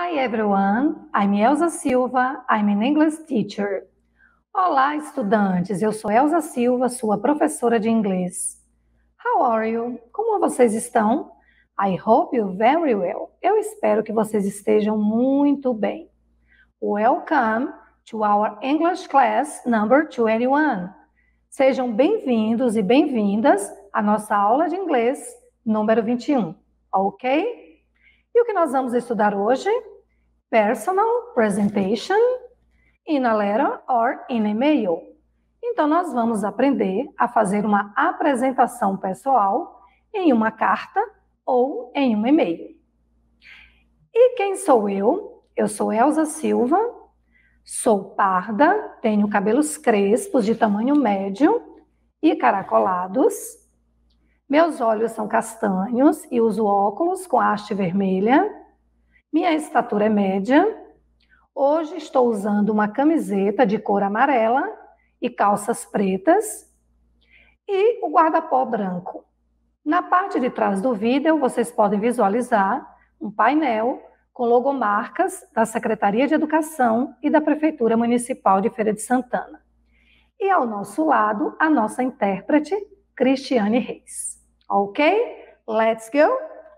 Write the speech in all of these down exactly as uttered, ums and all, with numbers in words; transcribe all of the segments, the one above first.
Hi everyone, I'm Elza Silva, I'm an English teacher. Olá estudantes, eu sou Elza Silva, sua professora de inglês. How are you? Como vocês estão? I hope you're very well. Eu espero que vocês estejam muito bem. Welcome to our English class number twenty-one. Sejam bem-vindos e bem-vindas à nossa aula de inglês número vinte e um, ok? E o que nós vamos estudar hoje? Personal presentation in a letter or in a mail. Então, nós vamos aprender a fazer uma apresentação pessoal em uma carta ou em um e-mail. E quem sou eu? Eu sou Elza Silva, sou parda, tenho cabelos crespos de tamanho médio e caracolados. Meus olhos são castanhos e uso óculos com haste vermelha. Minha estatura é média. Hoje estou usando uma camiseta de cor amarela e calças pretas e o guarda-pó branco. Na parte de trás do vídeo, vocês podem visualizar um painel com logomarcas da Secretaria de Educação e da Prefeitura Municipal de Feira de Santana. E ao nosso lado, a nossa intérprete, Cristiane Reis. Ok? Let's go!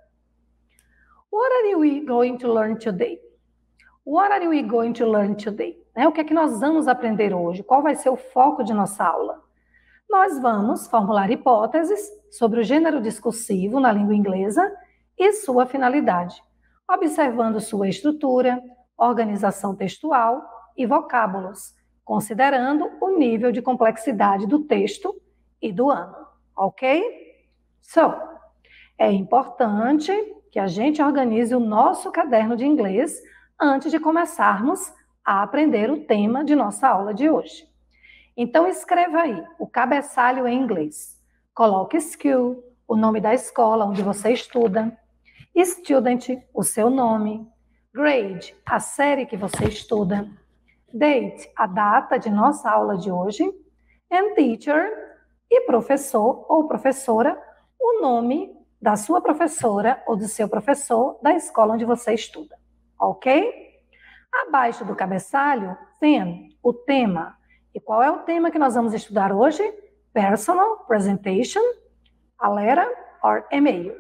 What are we going to learn today? What are we going to learn today? É, o que é que nós vamos aprender hoje? Qual vai ser o foco de nossa aula? Nós vamos formular hipóteses sobre o gênero discursivo na língua inglesa e sua finalidade, observando sua estrutura, organização textual e vocábulos, considerando o nível de complexidade do texto e do ano, ok? So, é importante que a gente organize o nosso caderno de inglês antes de começarmos a aprender o tema de nossa aula de hoje. Então, escreva aí o cabeçalho em inglês. Coloque school, o nome da escola onde você estuda. Student, o seu nome. Grade, a série que você estuda. Date, a data de nossa aula de hoje. And teacher, e professor ou professora, o nome da sua professora ou do seu professor da escola onde você estuda. Ok? Abaixo do cabeçalho tem o tema. E qual é o tema que nós vamos estudar hoje? Personal presentation, a letter or e-mail.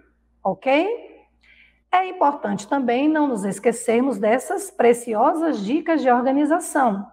Ok? É importante também não nos esquecermos dessas preciosas dicas de organização.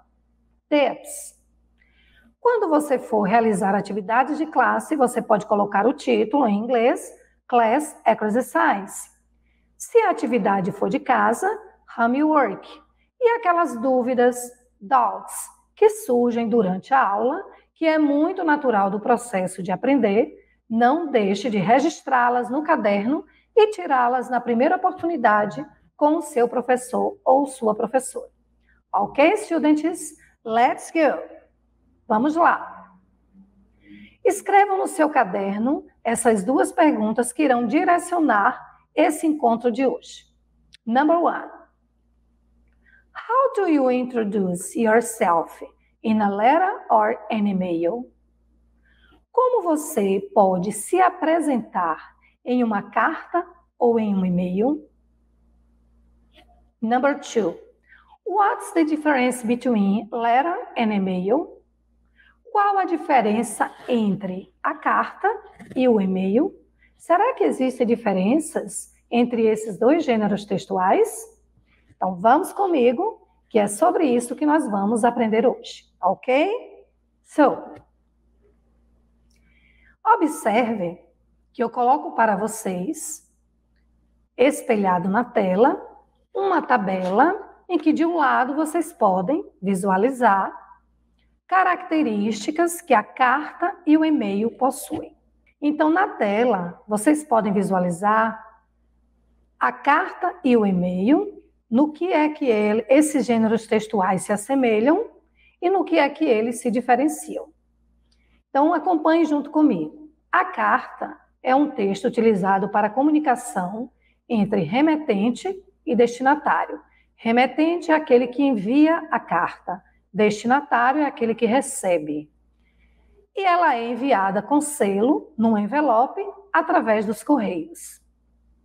Tips. Quando você for realizar atividades de classe, você pode colocar o título em inglês, Class Exercise. Se a atividade for de casa, homework. E aquelas dúvidas, doubts, que surgem durante a aula, que é muito natural do processo de aprender, não deixe de registrá-las no caderno e tirá-las na primeira oportunidade com o seu professor ou sua professora. Ok, students? Let's go! Vamos lá. Escrevam no seu caderno essas duas perguntas que irão direcionar esse encontro de hoje. Number one. How do you introduce yourself in a letter or an email? Como você pode se apresentar em uma carta ou em um e-mail? Number two. What's the difference between letter and email? Qual a diferença entre a carta e o e-mail? Será que existem diferenças entre esses dois gêneros textuais? Então, vamos comigo, que é sobre isso que nós vamos aprender hoje, ok? So, observe que eu coloco para vocês, espelhado na tela, uma tabela em que de um lado vocês podem visualizar características que a carta e o e-mail possuem. Então, na tela, vocês podem visualizar a carta e o e-mail, no que é que ele, esses gêneros textuais se assemelham e no que é que eles se diferenciam. Então, acompanhe junto comigo. A carta é um texto utilizado para comunicação entre remetente e destinatário. Remetente é aquele que envia a carta. Destinatário é aquele que recebe. E ela é enviada com selo, num envelope, através dos correios.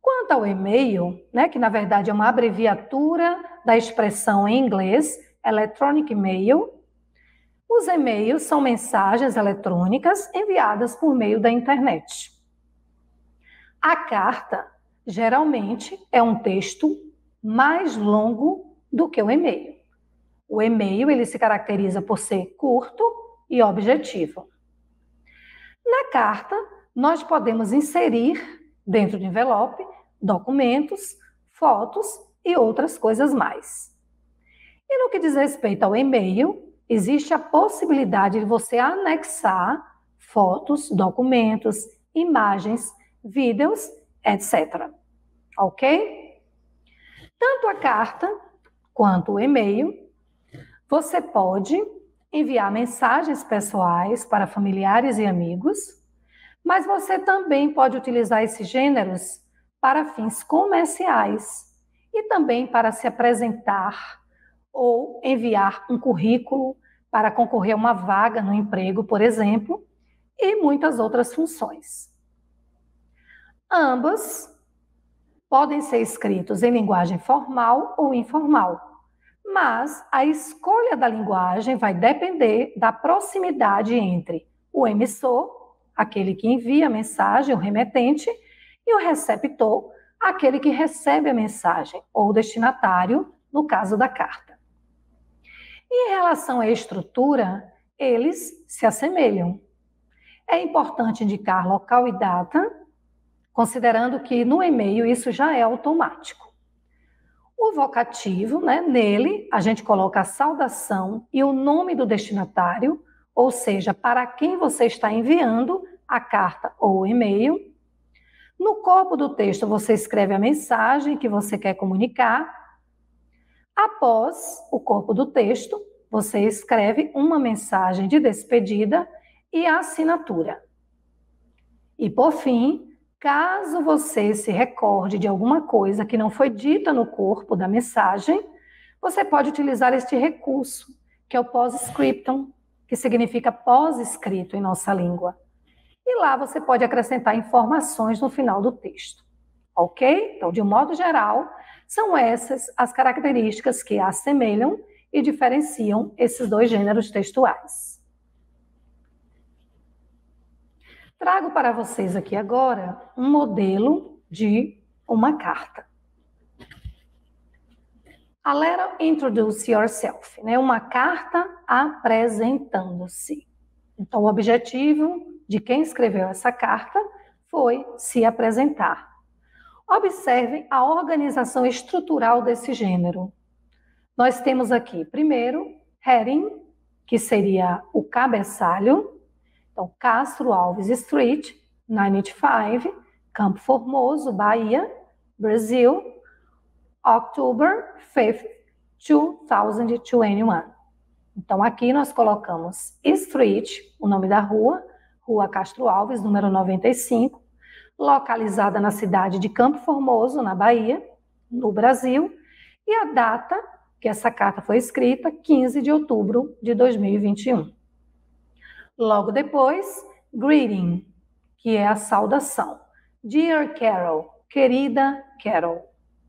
Quanto ao e-mail, né, que na verdade é uma abreviatura da expressão em inglês, electronic mail, os e-mails são mensagens eletrônicas enviadas por meio da internet. A carta, geralmente, é um texto mais longo do que o e-mail. O e-mail ele se caracteriza por ser curto e objetivo. Na carta, nós podemos inserir, dentro do envelope, documentos, fotos e outras coisas mais. E no que diz respeito ao e-mail, existe a possibilidade de você anexar fotos, documentos, imagens, vídeos, etcétera. Ok? Tanto a carta quanto o e-mail, você pode enviar mensagens pessoais para familiares e amigos, mas você também pode utilizar esses gêneros para fins comerciais e também para se apresentar ou enviar um currículo para concorrer a uma vaga no emprego, por exemplo, e muitas outras funções. Ambos podem ser escritos em linguagem formal ou informal, mas a escolha da linguagem vai depender da proximidade entre o emissor, aquele que envia a mensagem, o remetente, e o receptor, aquele que recebe a mensagem, ou o destinatário, no caso da carta. E em relação à estrutura, eles se assemelham. É importante indicar local e data, considerando que no e-mail isso já é automático. O vocativo, né, nele, a gente coloca a saudação e o nome do destinatário, ou seja, para quem você está enviando a carta ou o e-mail. No corpo do texto, você escreve a mensagem que você quer comunicar. Após o corpo do texto, você escreve uma mensagem de despedida e a assinatura. E, por fim, caso você se recorde de alguma coisa que não foi dita no corpo da mensagem, você pode utilizar este recurso, que é o post-scriptum, que significa pós-escrito em nossa língua. E lá você pode acrescentar informações no final do texto. Ok? Então, de um modo geral, são essas as características que assemelham e diferenciam esses dois gêneros textuais. Trago para vocês aqui agora um modelo de uma carta. A letter introduce yourself, né? Uma carta apresentando-se. Então, o objetivo de quem escreveu essa carta foi se apresentar. Observem a organização estrutural desse gênero. Nós temos aqui, primeiro, heading, que seria o cabeçalho. Então, Castro Alves Street, noventa e cinco, Campo Formoso, Bahia, Brasil, October fifth, two thousand twenty-one. Então, aqui nós colocamos Street, o nome da rua, Rua Castro Alves, número noventa e cinco, localizada na cidade de Campo Formoso, na Bahia, no Brasil, e a data que essa carta foi escrita, quinze de outubro de dois mil e vinte e um. Logo depois, greeting, que é a saudação. Dear Carol, querida Carol.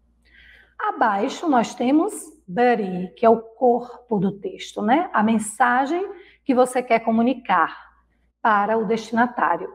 Abaixo nós temos body, que é o corpo do texto, né? A mensagem que você quer comunicar para o destinatário.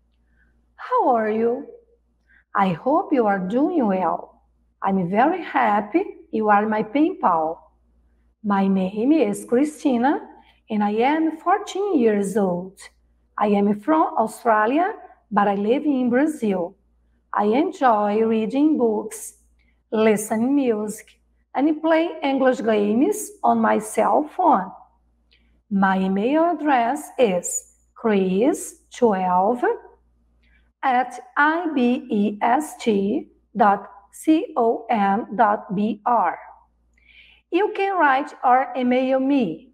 How are you? I hope you are doing well. I'm very happy you are my pen pal. My name is Christina and I am fourteen years old. I am from Australia, but I live in Brazil. I enjoy reading books, listening music, and play English games on my cell phone. My email address is chris twelve at ibest dot com dot br. You can write or email me.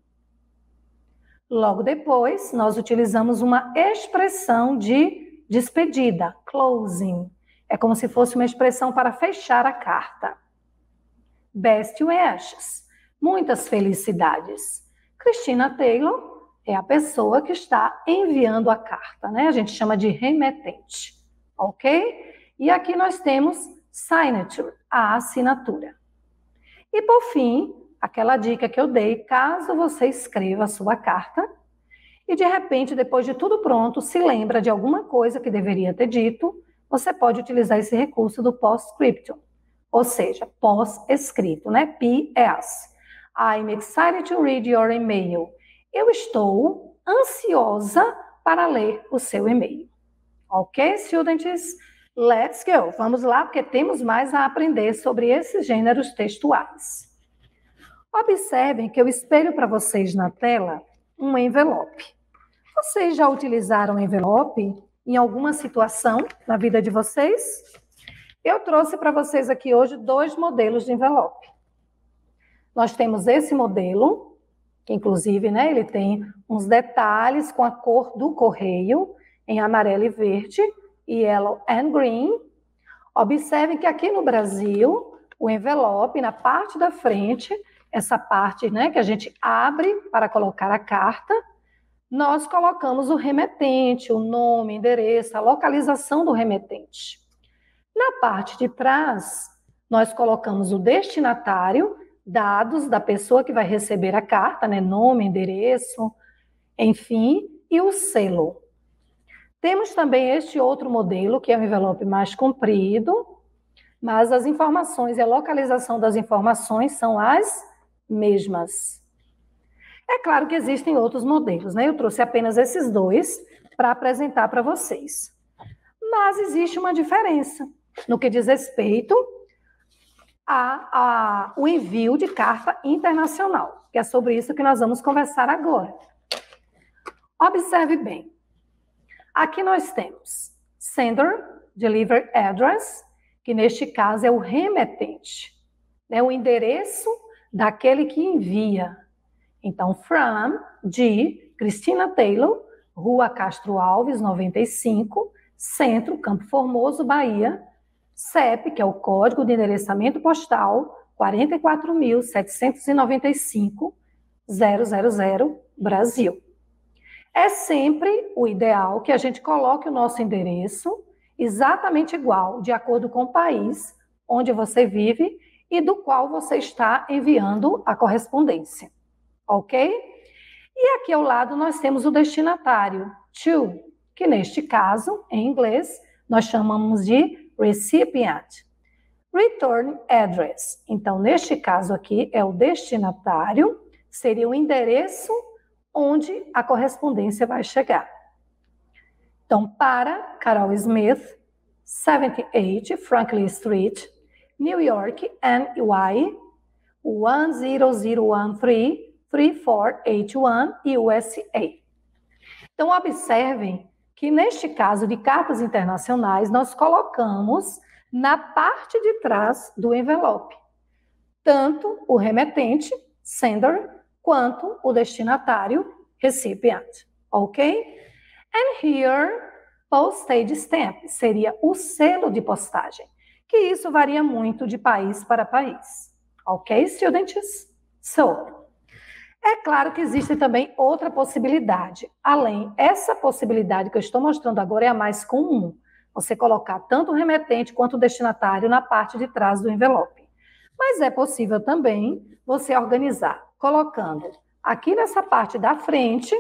Logo depois, nós utilizamos uma expressão de despedida, closing. É como se fosse uma expressão para fechar a carta. Best wishes, muitas felicidades. Christina Taylor é a pessoa que está enviando a carta, né? A gente chama de remetente, ok? E aqui nós temos signature, a assinatura. E por fim, aquela dica que eu dei, caso você escreva a sua carta e de repente, depois de tudo pronto, se lembra de alguma coisa que deveria ter dito, você pode utilizar esse recurso do postscriptum, ou seja, pós-escrito, né? P S. I'm excited to read your email. Eu estou ansiosa para ler o seu e-mail. Ok, students? Let's go. Vamos lá, porque temos mais a aprender sobre esses gêneros textuais. Observem que eu espelho para vocês na tela um envelope. Vocês já utilizaram envelope em alguma situação na vida de vocês? Eu trouxe para vocês aqui hoje dois modelos de envelope. Nós temos esse modelo, que inclusive, né, ele tem uns detalhes com a cor do correio, em amarelo e verde, yellow and green. Observem que aqui no Brasil, o envelope, na parte da frente, essa parte, né, que a gente abre para colocar a carta, nós colocamos o remetente, o nome, endereço, a localização do remetente. Na parte de trás, nós colocamos o destinatário, dados da pessoa que vai receber a carta, né, nome, endereço, enfim, e o selo. Temos também este outro modelo, que é um envelope mais comprido, mas as informações e a localização das informações são as mesmas. É claro que existem outros modelos, né? Eu trouxe apenas esses dois para apresentar para vocês. Mas existe uma diferença no que diz respeito ao envio de carta internacional, que é sobre isso que nós vamos conversar agora. Observe bem. Aqui nós temos Sender, Delivery Address, que neste caso é o remetente, né, o endereço daquele que envia. Então, from, de Cristina Taylor, Rua Castro Alves, noventa e cinco, Centro, Campo Formoso, Bahia, C E P, que é o Código de Endereçamento Postal, quarenta e quatro mil setecentos e noventa e cinco, zero zero zero, Brasil. É sempre o ideal que a gente coloque o nosso endereço exatamente igual, de acordo com o país onde você vive e do qual você está enviando a correspondência, ok? E aqui ao lado nós temos o destinatário, to, que neste caso, em inglês, nós chamamos de recipient. Return address. Então, neste caso aqui, é o destinatário, seria o endereço onde a correspondência vai chegar. Então, para Carol Smith, setenta e oito Franklin Street, New York, N Y, um zero zero um três, três quatro oito um, U S A. Então, observem que neste caso de cartas internacionais, nós colocamos na parte de trás do envelope tanto o remetente, sender, quanto o destinatário, recipient, ok? And here, postage stamp, seria o selo de postagem, que isso varia muito de país para país, ok, students? So, é claro que existe também outra possibilidade, além, essa possibilidade que eu estou mostrando agora é a mais comum, você colocar tanto o remetente quanto o destinatário na parte de trás do envelope. Mas é possível também você organizar, colocando aqui nessa parte da frente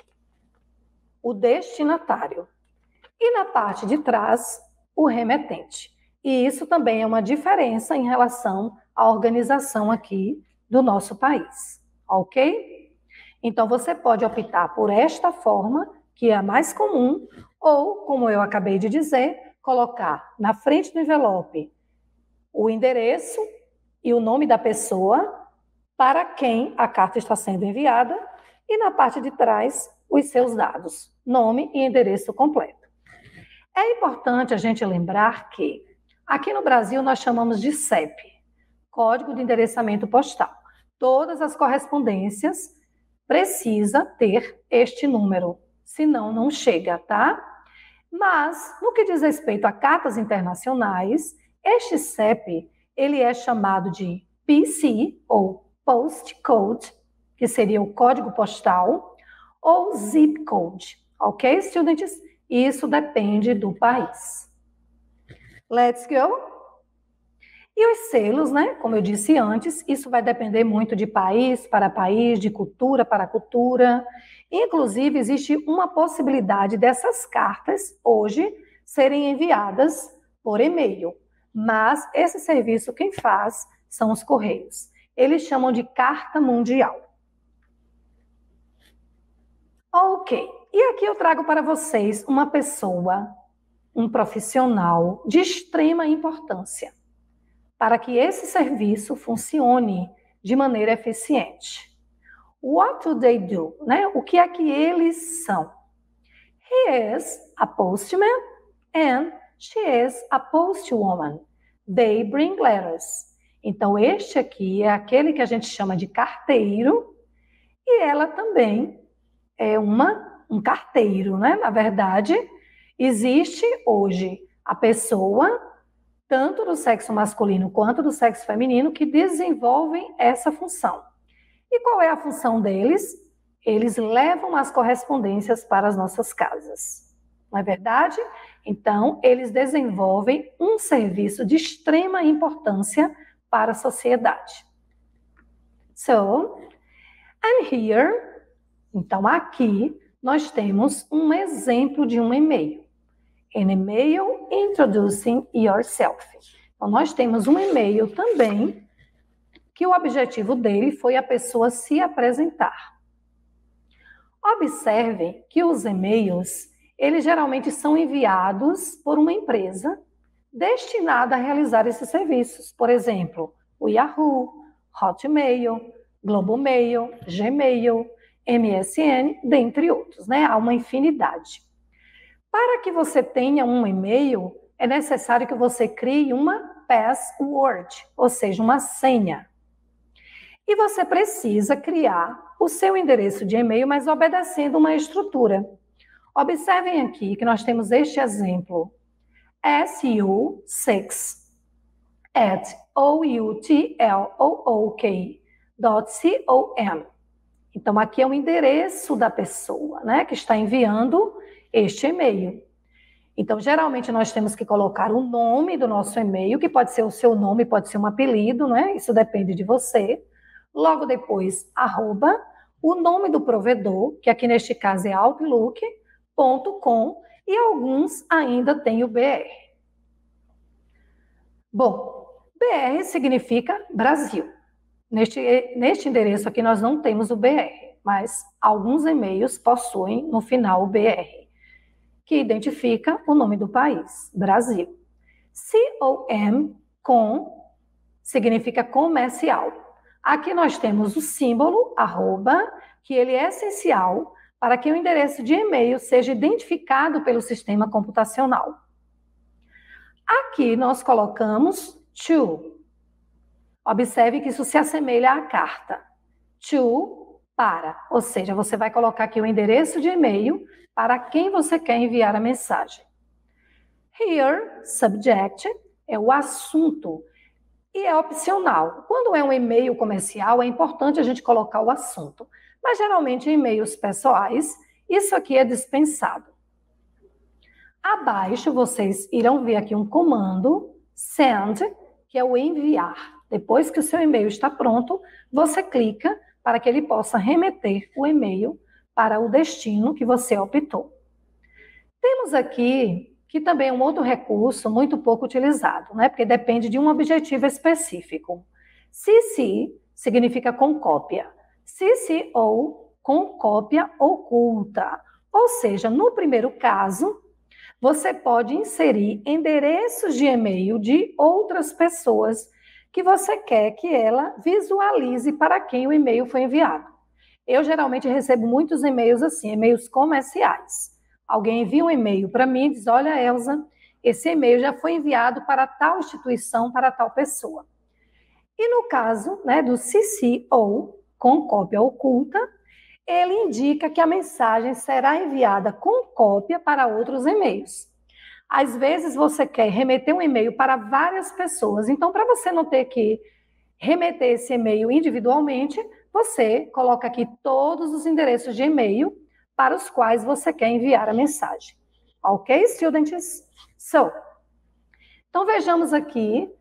o destinatário e na parte de trás o remetente. E isso também é uma diferença em relação à organização aqui do nosso país, ok? Então você pode optar por esta forma, que é a mais comum, ou, como eu acabei de dizer, colocar na frente do envelope o endereço e o nome da pessoa para quem a carta está sendo enviada e na parte de trás os seus dados, nome e endereço completo. É importante a gente lembrar que aqui no Brasil nós chamamos de C E P, Código de Endereçamento Postal. Todas as correspondências precisam ter este número, senão não chega, tá? Mas, no que diz respeito a cartas internacionais, este C E P, ele é chamado de P C, ou Postcode, que seria o código postal, ou Zip Code, ok, students? Isso depende do país. Let's go? E os selos, né? Como eu disse antes, isso vai depender muito de país para país, de cultura para cultura. Inclusive, existe uma possibilidade dessas cartas hoje serem enviadas por e-mail. Mas esse serviço quem faz são os Correios. Eles chamam de carta mundial. Ok, e aqui eu trago para vocês uma pessoa, um profissional de extrema importância para que esse serviço funcione de maneira eficiente. What do they do? Né? O que é que eles são? He is a postman and she is a postwoman. They bring letters. Então, este aqui é aquele que a gente chama de carteiro e ela também é uma, um carteiro, né? Na verdade, existe hoje a pessoa, tanto do sexo masculino quanto do sexo feminino, que desenvolvem essa função. E qual é a função deles? Eles levam as correspondências para as nossas casas. Não é verdade? Então, eles desenvolvem um serviço de extrema importância para a sociedade. So, and here, então aqui, nós temos um exemplo de um e-mail. An email introducing yourself. Então, nós temos um e-mail também, que o objetivo dele foi a pessoa se apresentar. Observem que os e-mails, eles geralmente são enviados por uma empresa destinada a realizar esses serviços. Por exemplo, o Yahoo, Hotmail, Globomail, Gmail, M S N, dentre outros, né? Há uma infinidade. Para que você tenha um e-mail, é necessário que você crie uma password, ou seja, uma senha. E você precisa criar o seu endereço de e-mail, mas obedecendo uma estrutura. Observem aqui que nós temos este exemplo. S U seis at outlook dot com. Então, aqui é o endereço da pessoa, né, que está enviando este e-mail. Então, geralmente, nós temos que colocar o nome do nosso e-mail, que pode ser o seu nome, pode ser um apelido, né? Isso depende de você. Logo depois, arroba, o nome do provedor, que aqui neste caso é outlook ponto com, e alguns ainda têm o B R. Bom, B R significa Brasil. Neste, neste endereço aqui nós não temos o B R, mas alguns e-mails possuem no final o B R, que identifica o nome do país, Brasil. C O M, com, significa comercial. Aqui nós temos o símbolo, arroba, que ele é essencial para que o endereço de e-mail seja identificado pelo sistema computacional. Aqui nós colocamos to. Observe que isso se assemelha à carta. To, para. Ou seja, você vai colocar aqui o endereço de e-mail para quem você quer enviar a mensagem. Here, subject, é o assunto. E é opcional. Quando é um e-mail comercial, é importante a gente colocar o assunto. Mas, geralmente, em e-mails pessoais, isso aqui é dispensado. Abaixo, vocês irão ver aqui um comando, send, que é o enviar. Depois que o seu e-mail está pronto, você clica para que ele possa remeter o e-mail para o destino que você optou. Temos aqui, que também é um outro recurso muito pouco utilizado, né? Porque depende de um objetivo específico. C C significa com cópia. C C O, com cópia oculta. Ou seja, no primeiro caso, você pode inserir endereços de e-mail de outras pessoas que você quer que ela visualize para quem o e-mail foi enviado. Eu geralmente recebo muitos e-mails assim, e-mails comerciais. Alguém envia um e-mail para mim e diz, olha, Elza, esse e-mail já foi enviado para tal instituição, para tal pessoa. E no caso, né, do C C ou, com cópia oculta, ele indica que a mensagem será enviada com cópia para outros e-mails. Às vezes você quer remeter um e-mail para várias pessoas, então para você não ter que remeter esse e-mail individualmente, você coloca aqui todos os endereços de e-mail para os quais você quer enviar a mensagem. Ok, students? So, então vejamos aqui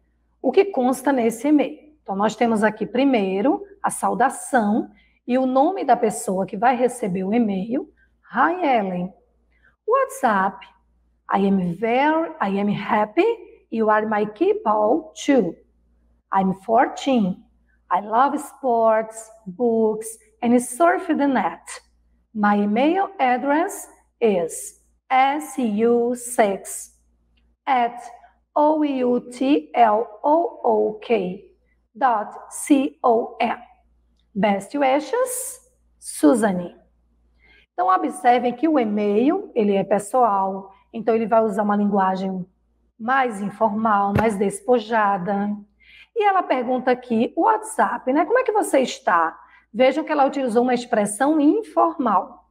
o que consta nesse e-mail. Então, nós temos aqui primeiro a saudação e o nome da pessoa que vai receber o e-mail. Hi, Ellen. What's up? I am very, I am happy you are my people too. I'm fourteen. I love sports, books, and surf the net. My email address is S U six at O U T L O O K dot C O M. Best wishes, Suzane. Então, observem que o e-mail, ele é pessoal, então ele vai usar uma linguagem mais informal, mais despojada. E ela pergunta aqui, o WhatsApp, né? Como é que você está? Vejam que ela utilizou uma expressão informal.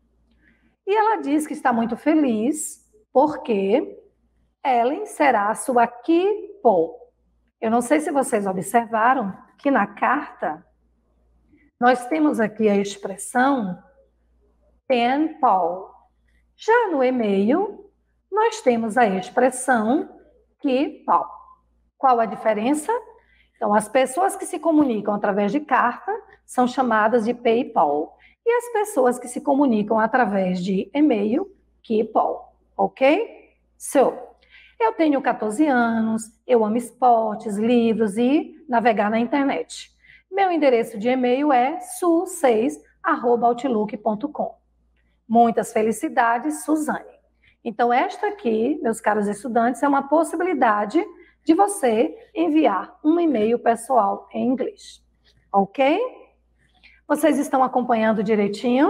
E ela diz que está muito feliz porque Ellen será a sua keeper. Eu não sei se vocês observaram que na carta nós temos aqui a expressão pen pal. Já no e-mail, nós temos a expressão keep-pal. Qual a diferença? Então, as pessoas que se comunicam através de carta são chamadas de PayPal. E as pessoas que se comunicam através de e-mail, keep-pal. Ok? So, eu tenho quatorze anos, eu amo esportes, livros e navegar na internet. Meu endereço de e-mail é su seis arroba outlook ponto com. Muitas felicidades, Suzane. Então, esta aqui, meus caros estudantes, é uma possibilidade de você enviar um e-mail pessoal em inglês. Ok? Vocês estão acompanhando direitinho?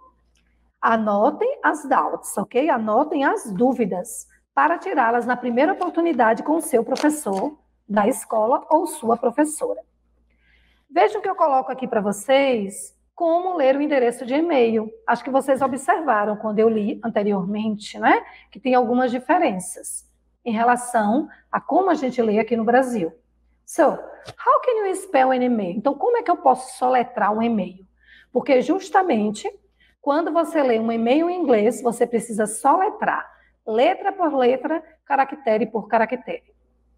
Anotem as doubts, ok? Anotem as dúvidas para tirá-las na primeira oportunidade com o seu professor da escola ou sua professora. Vejam que eu coloco aqui para vocês como ler o endereço de e-mail. Acho que vocês observaram quando eu li anteriormente, né? Que tem algumas diferenças em relação a como a gente lê aqui no Brasil. So, how can you spell an email? Então, como é que eu posso soletrar um e-mail? Porque justamente quando você lê um e-mail em inglês, você precisa soletrar letra por letra, caractere por caractere.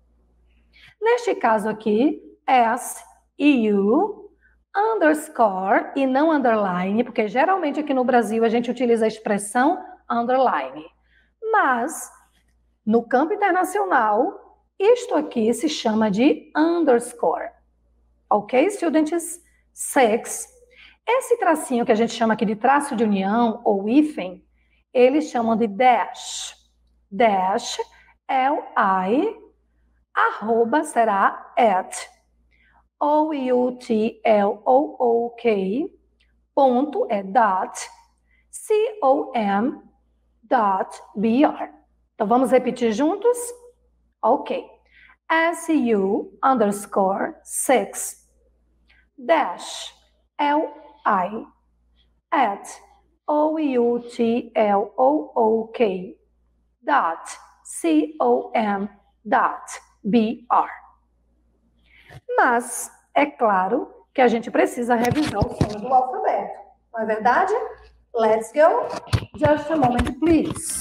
Neste caso aqui, S, U, underscore e não underline, porque geralmente aqui no Brasil a gente utiliza a expressão underline. Mas, no campo internacional, isto aqui se chama de underscore. Ok, students? Six. Esse tracinho que a gente chama aqui de traço de união, ou hífen, eles chamam de dash. Dash, L I, arroba será at. O U T L O O K, ponto é dot, C O M, dot B R. Então, vamos repetir juntos? Ok. S U underscore six, dash, L I, at, O U T L O O K, dot, C O M, dot, B R. Mas é claro que a gente precisa revisar o som do alfabeto. Não é verdade? Let's go. Just a moment, please.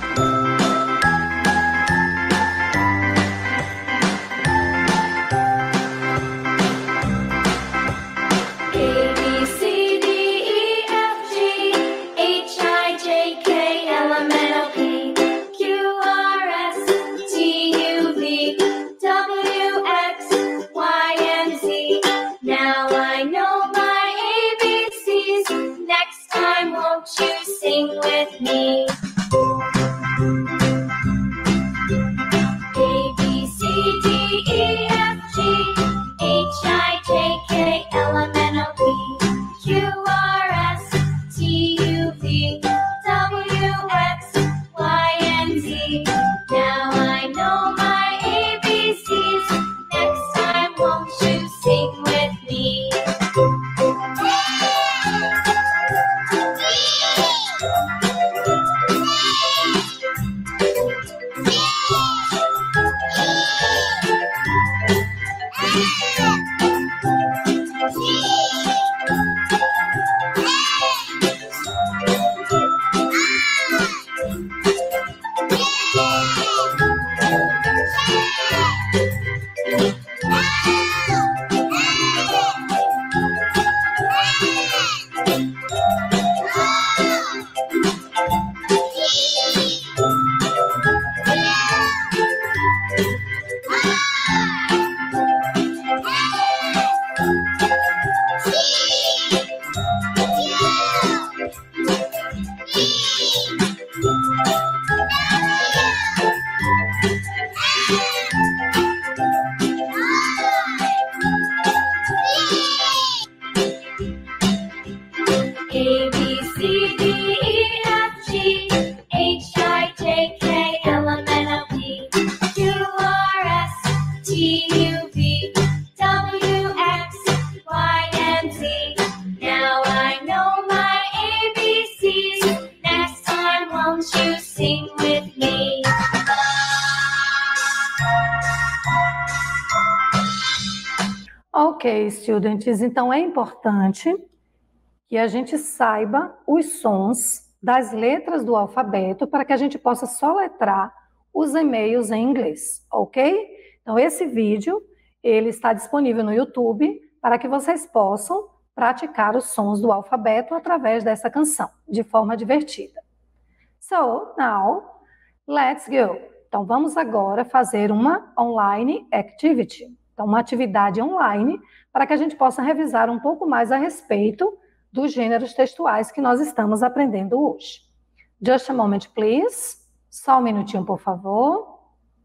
Sing with me. A, B, C, D, E, F, G, H, I, J, K, L, M, N, O, P, Q, R, S, T, U, V, W, X, Y, and Z. Now I know my A B Cs. Next time, won't you sing with me? A, B, C, D, E, F, G, H, I, J, K, L, M, N, O, P, Q, R, S, T, U, V, W, X, Y, and Z. Now I know my A B Cs. Next time, won't you sing with me? Ok, students, então é importante que a gente saiba os sons das letras do alfabeto para que a gente possa soletrar os e-mails em inglês, ok? Então esse vídeo, ele está disponível no YouTube para que vocês possam praticar os sons do alfabeto através dessa canção, de forma divertida. So, now, let's go. Então vamos agora fazer uma online activity. Então uma atividade online para que a gente possa revisar um pouco mais a respeito dos gêneros textuais que nós estamos aprendendo hoje. Just a moment, please. Só um minutinho, por favor.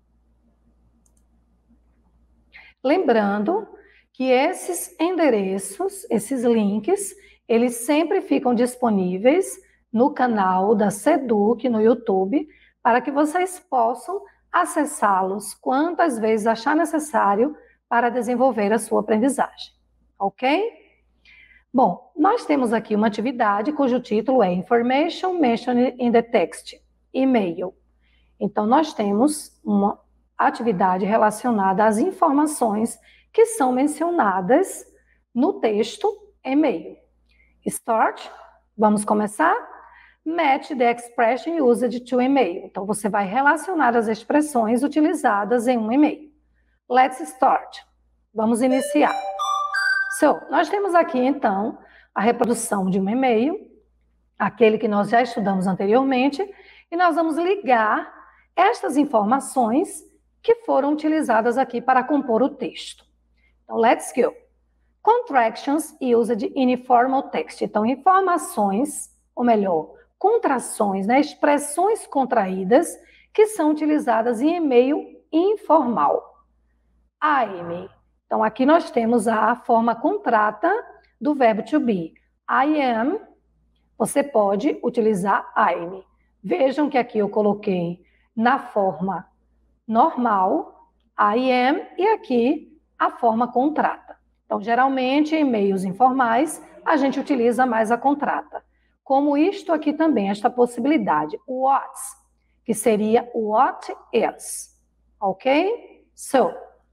Lembrando que esses endereços, esses links, eles sempre ficam disponíveis no canal da Seduc no YouTube, para que vocês possam acessá-los quantas vezes achar necessário para desenvolver a sua aprendizagem. Ok? Bom, nós temos aqui uma atividade cujo título é Information Mentioned in the Text, e-mail. Então, nós temos uma atividade relacionada às informações que são mencionadas no texto e-mail. Start, vamos começar? Match the expression used to e-mail. Então, você vai relacionar as expressões utilizadas em um e-mail. Let's start. Vamos iniciar. So, nós temos aqui, então, a reprodução de um e-mail, aquele que nós já estudamos anteriormente, e nós vamos ligar estas informações que foram utilizadas aqui para compor o texto. Então, let's go. Contractions used in informal text. Então, informações, ou melhor, contrações, né, expressões contraídas que são utilizadas em e-mail informal. I'm. Então, aqui nós temos a forma contrata do verbo to be. I am, você pode utilizar I'm. Vejam que aqui eu coloquei na forma normal, I am, e aqui a forma contrata. Então, geralmente, em e-mails informais, a gente utiliza mais a contrata. Como isto aqui também, esta possibilidade, what, que seria what is. Ok? So,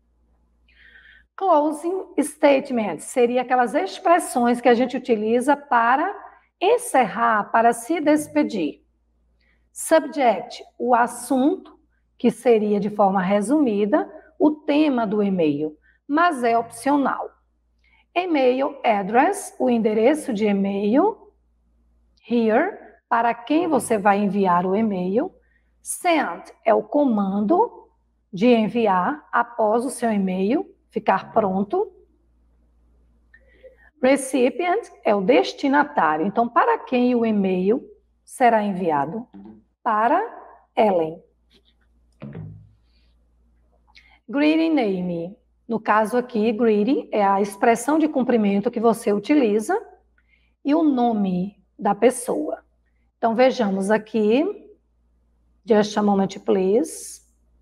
closing statement seria aquelas expressões que a gente utiliza para encerrar, para se despedir. Subject, o assunto, que seria de forma resumida o tema do e-mail, mas é opcional. E-mail address, o endereço de e-mail. Here, para quem você vai enviar o e-mail. Send é o comando de enviar após o seu e-mail ficar pronto. Recipient é o destinatário. Então, para quem o e-mail será enviado? Para Ellen. Greeting name. No caso aqui, greeting é a expressão de cumprimento que você utiliza e o nome da pessoa. Então, vejamos aqui. Just a moment, please.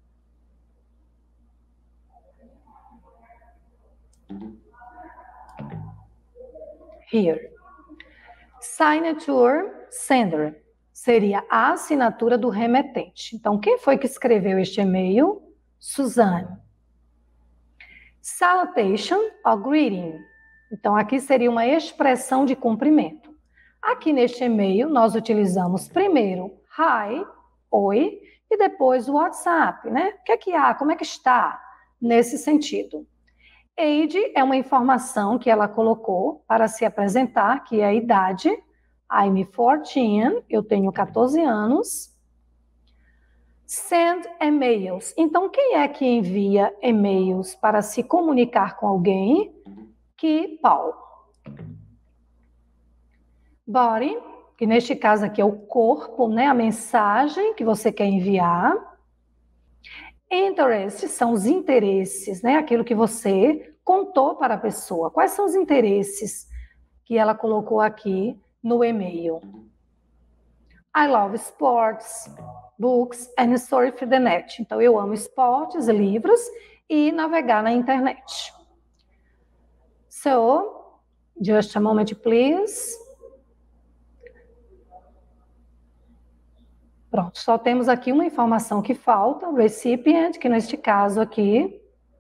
Here. Signature sender seria a assinatura do remetente. Então, quem foi que escreveu este e-mail? Suzanne. Salutation or greeting. Então, aqui seria uma expressão de cumprimento. Aqui neste e-mail, nós utilizamos primeiro hi, oi, e depois o WhatsApp, né? O que é que há? Como é que está? Nesse sentido. Age é uma informação que ela colocou para se apresentar, que é a idade. I'm fourteen, eu tenho quatorze anos. Send e-mails. Então, quem é que envia e-mails para se comunicar com alguém? Que Paul. Body, que neste caso aqui é o corpo, né? A mensagem que você quer enviar. Interests são os interesses, né? Aquilo que você contou para a pessoa. Quais são os interesses que ela colocou aqui no e-mail? I love sports, books and surf the net. Então, eu amo esportes, livros e navegar na internet. So, just a moment, please. Pronto, só temos aqui uma informação que falta, recipient, que neste caso aqui,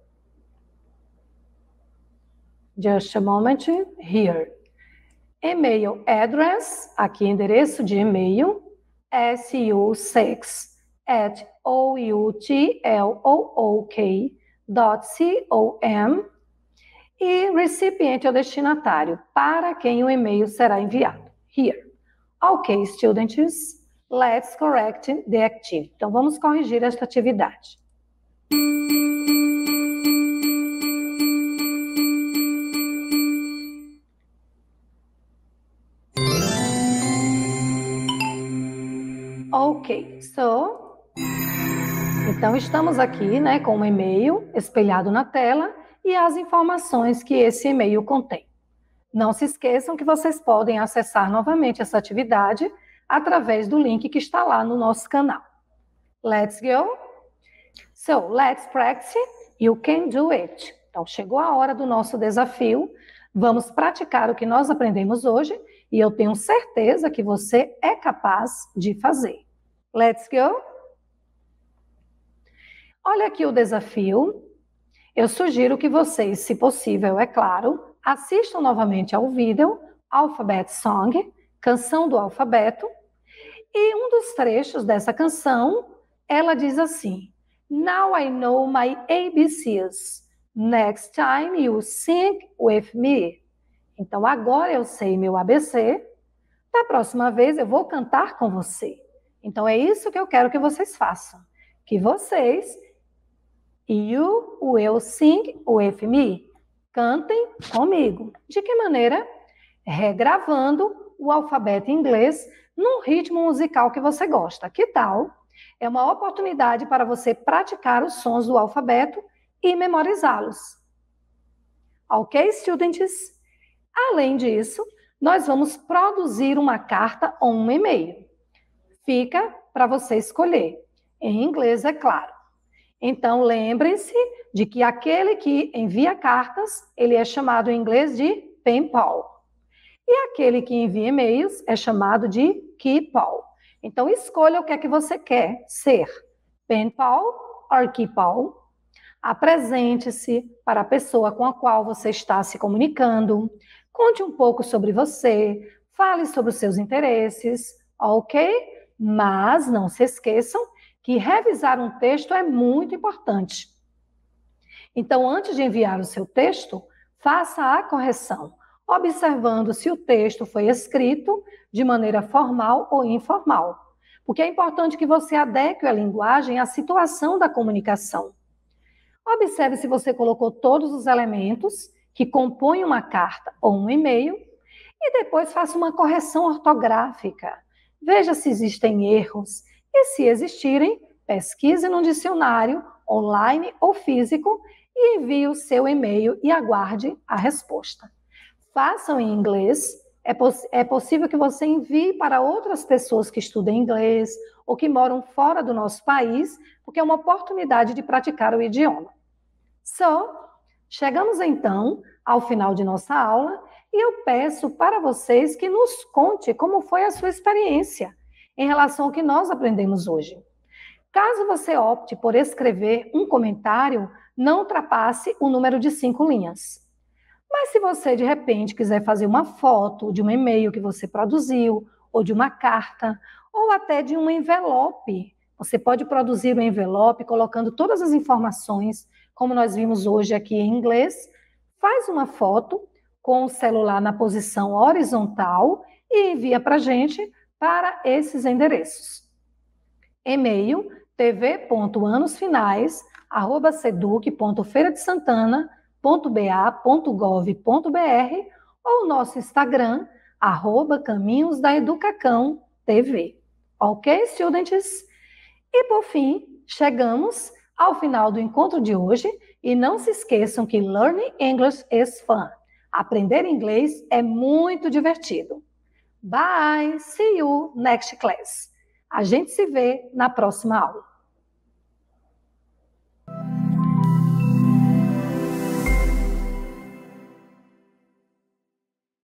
just a moment, here. E-mail address, aqui endereço de e-mail, S U seis at outlook dot com, e recipient é o destinatário, para quem o e-mail será enviado. Here. Ok, students. Let's correct the activity. Então, vamos corrigir esta atividade. Ok, so... Então, estamos aqui, né, com um e-mail espelhado na tela e as informações que esse e-mail contém. Não se esqueçam que vocês podem acessar novamente essa atividade através do link que está lá no nosso canal. Let's go! So, let's practice. You can do it. Então, chegou a hora do nosso desafio. Vamos praticar o que nós aprendemos hoje e eu tenho certeza que você é capaz de fazer. Let's go! Olha aqui o desafio. Eu sugiro que vocês, se possível, é claro, assistam novamente ao vídeo Alphabet Song, Canção do Alfabeto, e um dos trechos dessa canção, ela diz assim: Now I know my A B Cs. Next time you sing with me. Então, agora eu sei meu A B C. Da próxima vez eu vou cantar com você. Então, é isso que eu quero que vocês façam. Que vocês, you will sing with me. Cantem comigo. De que maneira? Regravando o alfabeto em inglês num ritmo musical que você gosta. Que tal? É uma oportunidade para você praticar os sons do alfabeto e memorizá-los. Ok, students? Além disso, nós vamos produzir uma carta ou um e-mail. Fica para você escolher. Em inglês, é claro. Então, lembrem-se de que aquele que envia cartas, ele é chamado em inglês de pen pal. E aquele que envia e-mails é chamado de key pal. Então, escolha o que é que você quer ser. Pen pal ou key pal. Apresente-se para a pessoa com a qual você está se comunicando. Conte um pouco sobre você. Fale sobre os seus interesses. Ok? Mas não se esqueçam que revisar um texto é muito importante. Então, antes de enviar o seu texto, faça a correção, observando se o texto foi escrito de maneira formal ou informal. Porque é importante que você adeque a linguagem à situação da comunicação. Observe se você colocou todos os elementos que compõem uma carta ou um e-mail e depois faça uma correção ortográfica. Veja se existem erros e, se existirem, pesquise no dicionário, online ou físico, e envie o seu e-mail e aguarde a resposta. Façam em inglês. É, poss- é possível que você envie para outras pessoas que estudam inglês ou que moram fora do nosso país, porque é uma oportunidade de praticar o idioma. So, chegamos então ao final de nossa aula e eu peço para vocês que nos conte como foi a sua experiência em relação ao que nós aprendemos hoje. Caso você opte por escrever um comentário, não ultrapasse o número de cinco linhas. Mas se você, de repente, quiser fazer uma foto de um e-mail que você produziu, ou de uma carta, ou até de um envelope, você pode produzir um envelope colocando todas as informações, como nós vimos hoje aqui em inglês. Faz uma foto com o celular na posição horizontal e envia para a gente para esses endereços. E-mail tv ponto anosfinais arroba seduc ponto feira de santana ponto ba ponto gov ponto br ou nosso Instagram, arroba Caminhos da Educacão T V. Ok, students? E por fim, chegamos ao final do encontro de hoje e não se esqueçam que learning English is fun. Aprender inglês é muito divertido. Bye! See you next class. A gente se vê na próxima aula.